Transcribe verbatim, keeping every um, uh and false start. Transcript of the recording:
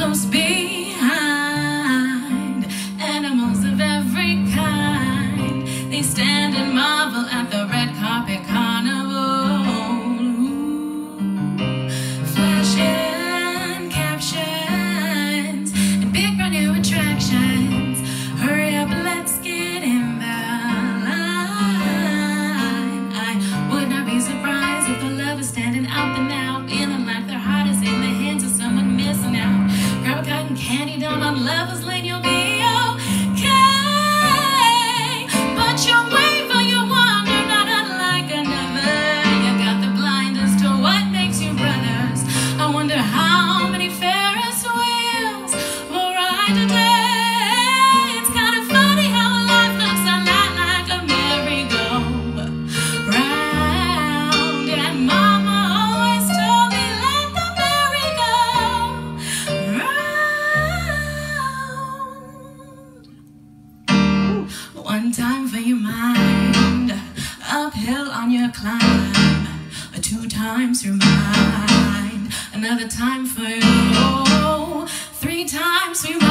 close behind. Animals of every kind, they stand and marvel at the red carpet carnival. Flashing captions and big brand new attractions. Hurry up, let's get in the line. I would not be surprised if the love is standing out the now, feeling like their heart is in the hands of someone missing out. Grab a cotton candy down on Lover's Lane, you'll be okay. But you're way for your wander, not unlike another. You got the blinders to what makes you brothers. I wonder how many Ferris wheels will ride today. It's kind of funny how life looks a lot like a merry-go-round. And Mama always told me, let the merry-go-round. One time for your mind, uphill on your climb. Two times your mind, another time for you. Three times for your